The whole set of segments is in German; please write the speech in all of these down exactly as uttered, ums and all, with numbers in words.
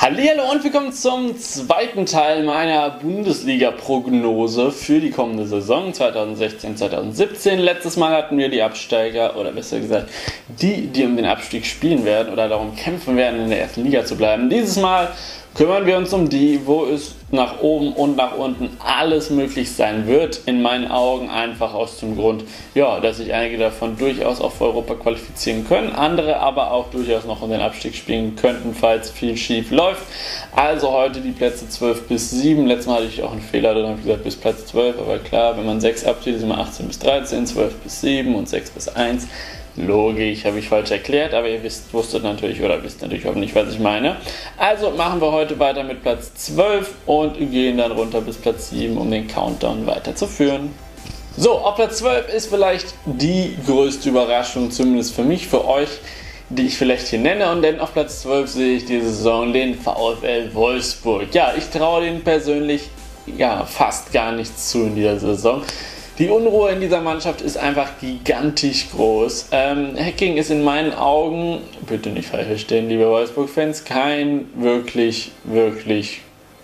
Hallihallo und willkommen zum zweiten Teil meiner Bundesliga-Prognose für die kommende Saison zweitausendsechzehn zweitausendsiebzehn. Letztes Mal hatten wir die Absteiger, oder besser gesagt, die, die um den Abstieg spielen werden oder darum kämpfen werden, in der ersten Liga zu bleiben. Dieses Mal kümmern wir uns um die, wo es nach oben und nach unten alles möglich sein wird. In meinen Augen einfach aus dem Grund, ja, dass sich einige davon durchaus auch für Europa qualifizieren können, andere aber auch durchaus noch um den Abstieg spielen könnten, falls viel schief läuft. Also heute die Plätze zwölf bis sieben. Letztes Mal hatte ich auch einen Fehler, dann habe ich gesagt bis Platz zwölf, aber klar, wenn man sechs abzieht, ist immer achtzehn bis dreizehn, zwölf bis sieben und sechs bis eins. Logisch, habe ich falsch erklärt, aber ihr wisst, wusstet natürlich oder wisst natürlich auch nicht, was ich meine. Also machen wir heute weiter mit Platz zwölf und gehen dann runter bis Platz sieben, um den Countdown weiterzuführen. So, auf Platz zwölf ist vielleicht die größte Überraschung, zumindest für mich, für euch, die ich vielleicht hier nenne. Und denn auf Platz zwölf sehe ich diese Saison den VfL Wolfsburg. Ja, ich traue denen persönlich ja, fast gar nichts zu in dieser Saison. Die Unruhe in dieser Mannschaft ist einfach gigantisch groß. Ähm, Hacking ist in meinen Augen, bitte nicht falsch verstehen, liebe Wolfsburg-Fans, kein wirklich, wirklich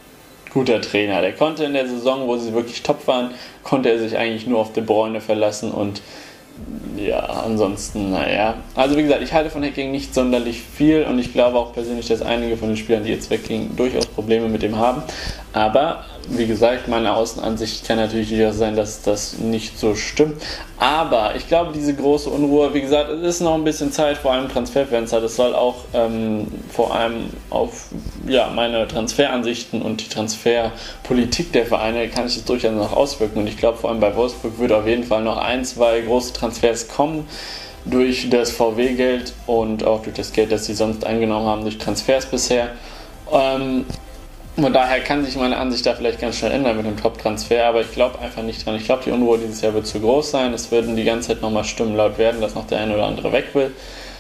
guter Trainer. Der konnte in der Saison, wo sie wirklich top waren, konnte er sich eigentlich nur auf De Bruyne verlassen und ja, ansonsten, naja. Also wie gesagt, ich halte von Hacking nicht sonderlich viel und ich glaube auch persönlich, dass einige von den Spielern, die jetzt weggingen, durchaus Probleme mit dem haben. Aber wie gesagt, meine Außenansicht kann natürlich durchaus sein, dass das nicht so stimmt. Aber ich glaube, diese große Unruhe, wie gesagt, es ist noch ein bisschen Zeit, vor allem Transferfenster. Das soll auch ähm, vor allem auf ja, meine Transferansichten und die Transferpolitik der Vereine kann sich das durchaus noch auswirken. Und ich glaube, vor allem bei Wolfsburg wird auf jeden Fall noch ein, zwei große Transfers kommen durch das V W-Geld und auch durch das Geld, das sie sonst eingenommen haben durch Transfers bisher. Ähm, Von daher kann sich meine Ansicht da vielleicht ganz schnell ändern mit dem Top-Transfer, aber ich glaube einfach nicht dran. Ich glaube, die Unruhe dieses Jahr wird zu groß sein. Es würden die ganze Zeit nochmal Stimmen laut werden, dass noch der eine oder andere weg will.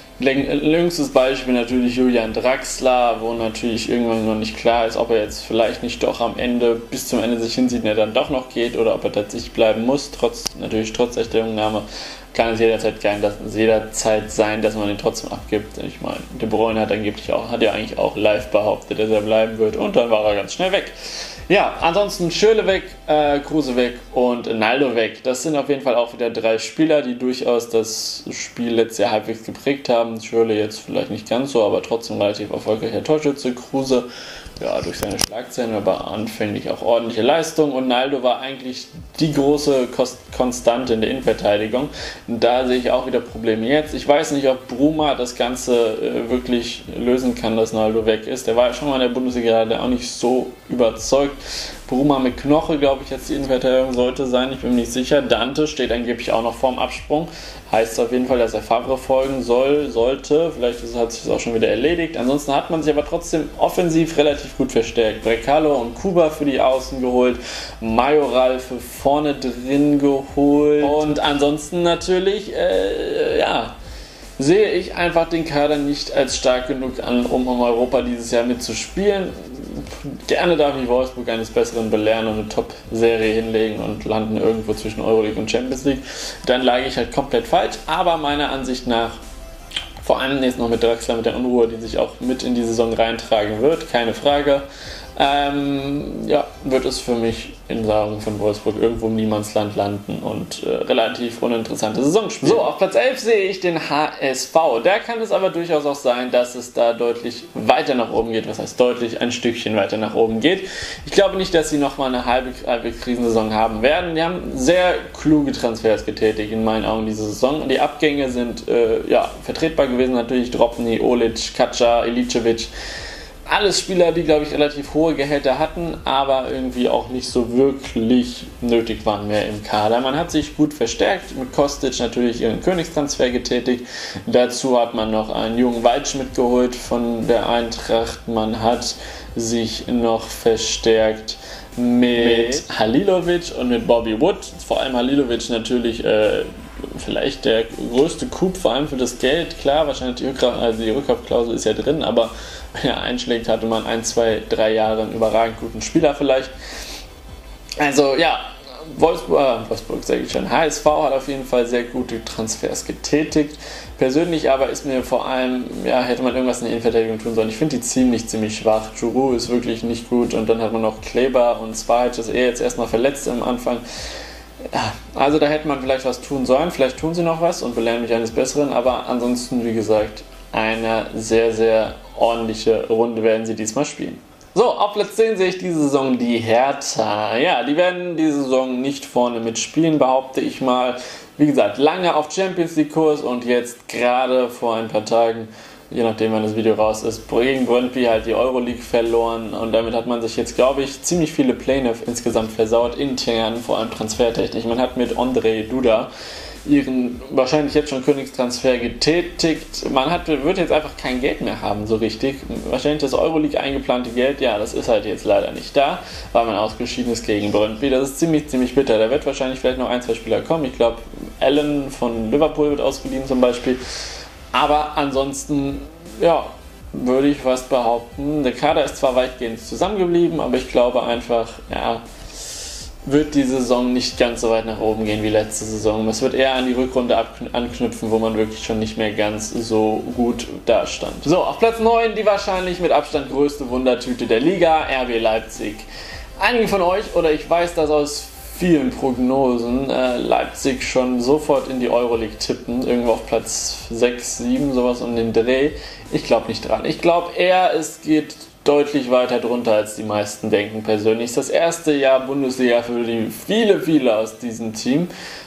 Jüngstes Beispiel natürlich Julian Draxler, wo natürlich irgendwann noch nicht klar ist, ob er jetzt vielleicht nicht doch am Ende, bis zum Ende sich hinsieht und er dann doch noch geht oder ob er tatsächlich bleiben muss. Trotz, natürlich trotz der Stellungnahme kann es jederzeit, jederzeit sein, dass man ihn trotzdem abgibt. Ich meine, De Bruyne hat angeblich auch, hat ja eigentlich auch live behauptet, dass er bleiben wird und dann war er ganz schnell weg. Ja, ansonsten Schürrle weg, äh, Kruse weg und Naldo weg. Das sind auf jeden Fall auch wieder drei Spieler, die durchaus das Spiel letztes Jahr halbwegs geprägt haben. Schürrle jetzt vielleicht nicht ganz so, aber trotzdem relativ erfolgreicher Torschütze. Kruse, ja, durch seine Schlagzeilen, aber anfänglich auch ordentliche Leistung. Und Naldo war eigentlich die große Konstante in der Innenverteidigung. Da sehe ich auch wieder Probleme jetzt. Ich weiß nicht, ob Bruma das Ganze äh, wirklich lösen kann, dass Naldo weg ist. Der war ja schon mal in der Bundesliga, der auch nicht so überzeugt. Bruma mit Knoche, glaube ich, jetzt die Innenverteidigung sollte sein. Ich bin mir nicht sicher. Dante steht angeblich auch noch vorm Absprung. Heißt auf jeden Fall, dass er Favre folgen soll, sollte. Vielleicht hat sich das auch schon wieder erledigt. Ansonsten hat man sich aber trotzdem offensiv relativ gut verstärkt. Brecalo und Kuba für die Außen geholt. Majoral für vorne drin geholt. Und ansonsten natürlich, äh, ja, sehe ich einfach den Kader nicht als stark genug an, um um Europa dieses Jahr mitzuspielen. Gerne darf ich Wolfsburg eines Besseren belehren und eine Top-Serie hinlegen und landen irgendwo zwischen Euroleague und Champions League. Dann lag ich halt komplett falsch, aber meiner Ansicht nach, vor allem jetzt noch mit Draxler, mit der Unruhe, die sich auch mit in die Saison reintragen wird, keine Frage, ähm, ja, wird es für mich in Sachen von Wolfsburg irgendwo im Niemandsland landen und äh, relativ uninteressante Saison spielen. So, auf Platz elf sehe ich den H S V. Da kann es aber durchaus auch sein, dass es da deutlich weiter nach oben geht. Was heißt deutlich? Ein Stückchen weiter nach oben geht. Ich glaube nicht, dass sie nochmal eine halbe, halbe Krisensaison haben werden. Die haben sehr kluge Transfers getätigt, in meinen Augen, diese Saison. Und die Abgänge sind äh, ja, vertretbar gewesen. Natürlich Dropny, Olic, Kaca, Ilicevic. Alles Spieler, die, glaube ich, relativ hohe Gehälter hatten, aber irgendwie auch nicht so wirklich nötig waren mehr im Kader. Man hat sich gut verstärkt, mit Kostic natürlich ihren Königstransfer getätigt. Dazu hat man noch einen jungen Waldschmidt geholt von der Eintracht. Man hat sich noch verstärkt mit Halilovic und mit Bobby Wood. Vor allem Halilovic natürlich äh, vielleicht der größte Coup, vor allem für das Geld. Klar, wahrscheinlich die, Rückkauf, also die Rückkaufklausel ist ja drin, aber wenn er einschlägt, hatte man ein, zwei, drei Jahre einen überragend guten Spieler vielleicht. Also ja, Wolfsburg, äh, Wolfsburg, sage ich schon, H S V hat auf jeden Fall sehr gute Transfers getätigt. Persönlich aber ist mir vor allem, ja, hätte man irgendwas in der Innenverteidigung tun sollen. Ich finde die ziemlich, ziemlich schwach. Giroud ist wirklich nicht gut und dann hat man noch Kleber und Zwajic ist er jetzt erstmal verletzt am Anfang. Ja, also da hätte man vielleicht was tun sollen. Vielleicht tun sie noch was und belehren mich eines Besseren, aber ansonsten, wie gesagt, eine sehr, sehr ordentliche Runde werden sie diesmal spielen. So, auf Platz zehn sehe ich diese Saison die Hertha. Ja, die werden diese Saison nicht vorne mitspielen, behaupte ich mal. Wie gesagt, lange auf Champions League Kurs und jetzt gerade vor ein paar Tagen, je nachdem wann das Video raus ist, gegen Brøndby halt die Euroleague verloren und damit hat man sich jetzt, glaube ich, ziemlich viele Pläne insgesamt versaut, intern, vor allem transfertechnisch. Man hat mit Ondrej Duda ihren wahrscheinlich jetzt schon Königstransfer getätigt. Man hat, wird jetzt einfach kein Geld mehr haben, so richtig. Wahrscheinlich das Euroleague eingeplante Geld, ja, das ist halt jetzt leider nicht da, weil man ausgeschieden ist gegen Brøndby. Das ist ziemlich, ziemlich bitter. Da wird wahrscheinlich vielleicht noch ein, zwei Spieler kommen. Ich glaube, Allen von Liverpool wird ausgeliehen zum Beispiel. Aber ansonsten, ja, würde ich fast behaupten, der Kader ist zwar weitgehend zusammengeblieben, aber ich glaube einfach, ja, wird die Saison nicht ganz so weit nach oben gehen wie letzte Saison. Es wird eher an die Rückrunde anknüpfen, wo man wirklich schon nicht mehr ganz so gut dastand. So, auf Platz neun die wahrscheinlich mit Abstand größte Wundertüte der Liga, R B Leipzig. Einige von euch, oder ich weiß das aus vielen Prognosen, äh, Leipzig schon sofort in die Euroleague tippen, irgendwo auf Platz sechs, sieben, sowas um den Dreh. Ich glaube nicht dran. Ich glaube eher, es geht deutlich weiter drunter, als die meisten denken persönlich. Es ist das erste Jahr Bundesliga für die viele, viele aus diesem Team.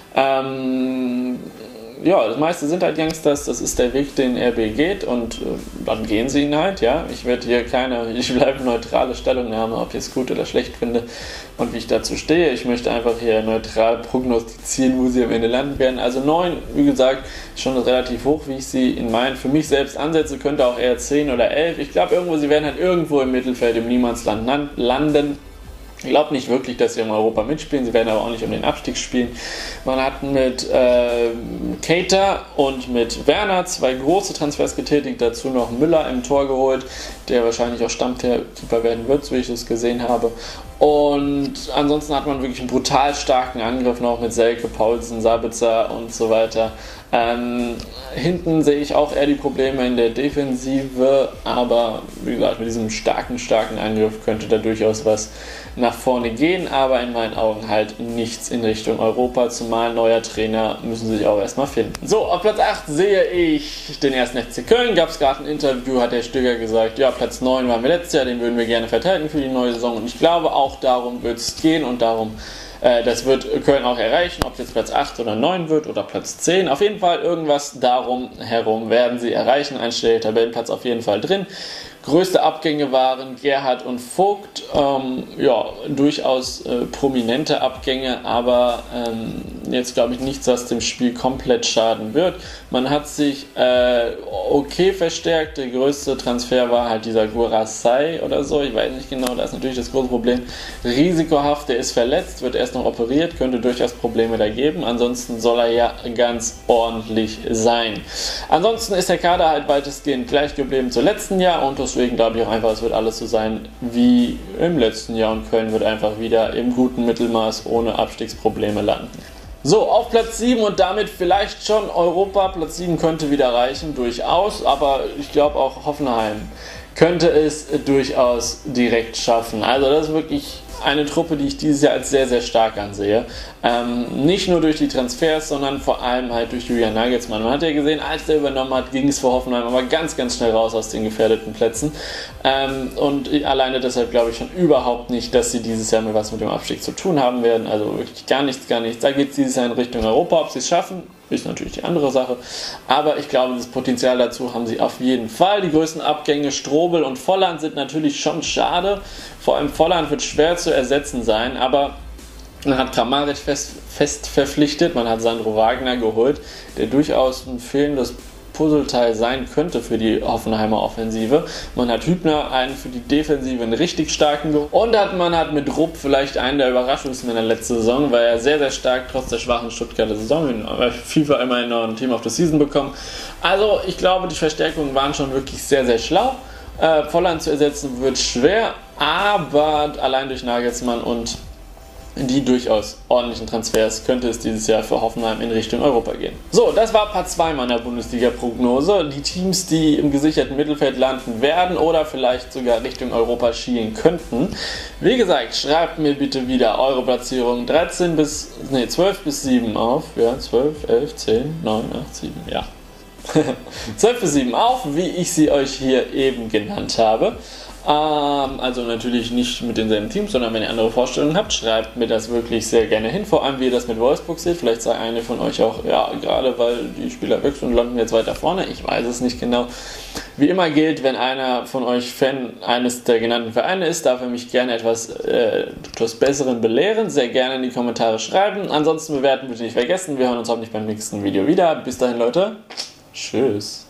Ähm, ja, das meiste sind halt Youngsters, das ist der Weg, den R B geht und äh, dann gehen sie ihn halt, ja. Ich werde hier keine, ich bleibe neutrale Stellungnahme, ob ich es gut oder schlecht finde und wie ich dazu stehe. Ich möchte einfach hier neutral prognostizieren, wo sie am Ende landen werden. Also neun, wie gesagt, schon relativ hoch, wie ich sie in meinen, für mich selbst ansetze, könnte auch eher zehn oder elf. Ich glaube irgendwo, sie werden halt irgendwo im Mittelfeld, im Niemandsland landen. Ich glaube nicht wirklich, dass sie um Europa mitspielen, sie werden aber auch nicht um den Abstieg spielen. Man hat mit äh, Keita und mit Werner zwei große Transfers getätigt, dazu noch Müller im Tor geholt, der wahrscheinlich auch Stammkeeper werden wird, so wie ich es gesehen habe. Und ansonsten hat man wirklich einen brutal starken Angriff noch mit Selke, Paulsen, Sabitzer und so weiter. Ähm, hinten sehe ich auch eher die Probleme in der Defensive, aber wie gesagt, mit diesem starken, starken Angriff könnte da durchaus was nach vorne gehen, aber in meinen Augen halt nichts in Richtung Europa, zumal neuer Trainer müssen sie sich auch erstmal finden. So, auf Platz acht sehe ich den ersten F C Köln, gab es gerade ein Interview, hat der Stöger gesagt, ja, Platz neun waren wir letztes Jahr, den würden wir gerne verteidigen für die neue Saison und ich glaube auch darum wird es gehen und darum das wird Köln auch erreichen, ob es jetzt Platz acht oder neun wird oder Platz zehn. Auf jeden Fall irgendwas darum herum werden sie erreichen. Ein Tabellenplatz auf jeden Fall drin. Größte Abgänge waren Gerhard und Vogt. Ähm, ja, durchaus äh, prominente Abgänge, aber ähm, jetzt glaube ich nichts, was dem Spiel komplett schaden wird. Man hat sich äh, okay verstärkt. Der größte Transfer war halt dieser Guarasai oder so. Ich weiß nicht genau, da ist natürlich das große Problem. Risikohaft, der ist verletzt, wird erst noch operiert, könnte durchaus Probleme da geben. Ansonsten soll er ja ganz ordentlich sein. Ansonsten ist der Kader halt weitestgehend gleich geblieben zum letzten Jahr und deswegen glaube ich auch einfach, es wird alles so sein wie im letzten Jahr und Köln wird einfach wieder im guten Mittelmaß ohne Abstiegsprobleme landen. So, auf Platz sieben und damit vielleicht schon Europa. Platz sieben könnte wieder reichen, durchaus, aber ich glaube auch Hoffenheim könnte es durchaus direkt schaffen. Also das ist wirklich eine Truppe, die ich dieses Jahr als sehr, sehr stark ansehe. Ähm, nicht nur durch die Transfers, sondern vor allem halt durch Julian Nagelsmann. Man hat ja gesehen, als der übernommen hat, ging es für Hoffenheim aber ganz, ganz schnell raus aus den gefährdeten Plätzen. Ähm, und alleine deshalb glaube ich schon überhaupt nicht, dass sie dieses Jahr mehr was mit dem Abstieg zu tun haben werden. Also wirklich gar nichts, gar nichts. Da geht es dieses Jahr in Richtung Europa. Ob sie es schaffen, ist natürlich die andere Sache. Aber ich glaube, das Potenzial dazu haben sie auf jeden Fall. Die größten Abgänge, Strobel und Volland, sind natürlich schon schade. Vor allem Volland wird schwer zu ersetzen sein, aber man hat Kramaric fest, fest verpflichtet, man hat Sandro Wagner geholt, der durchaus ein fehlendes Puzzleteil sein könnte für die Hoffenheimer Offensive. Man hat Hübner, einen für die Defensive, einen richtig starken geholt. Und hat, man hat mit Rupp vielleicht einen der Überraschungsmänner letzte Saison, weil er sehr, sehr stark trotz der schwachen Stuttgarter Saison bei FIFA immerhin noch ein Team of the Season bekommen. Also ich glaube, die Verstärkungen waren schon wirklich sehr, sehr schlau. Äh, Volland zu ersetzen wird schwer, aber allein durch Nagelsmann und die durchaus ordentlichen Transfers könnte es dieses Jahr für Hoffenheim in Richtung Europa gehen. So, das war Part zwei meiner Bundesliga-Prognose. Die Teams, die im gesicherten Mittelfeld landen werden oder vielleicht sogar Richtung Europa schielen könnten. Wie gesagt, schreibt mir bitte wieder eure Platzierung dreizehn bis, nee, zwölf bis sieben auf. Ja, zwölf, elf, zehn, neun, acht, sieben, ja. zwölf bis sieben auf, wie ich sie euch hier eben genannt habe. Ähm, also natürlich nicht mit denselben Teams, sondern wenn ihr andere Vorstellungen habt, schreibt mir das wirklich sehr gerne hin. Vor allem, wie ihr das mit Wolfsburg seht. Vielleicht sei eine von euch auch, ja, gerade weil die Spieler wechseln und landen jetzt weiter vorne. Ich weiß es nicht genau. Wie immer gilt, wenn einer von euch Fan eines der genannten Vereine ist, darf er mich gerne etwas, äh, etwas Besseren belehren. Sehr gerne in die Kommentare schreiben. Ansonsten bewerten bitte nicht vergessen. Wir hören uns hoffentlich beim nächsten Video wieder. Bis dahin, Leute. Tschüss.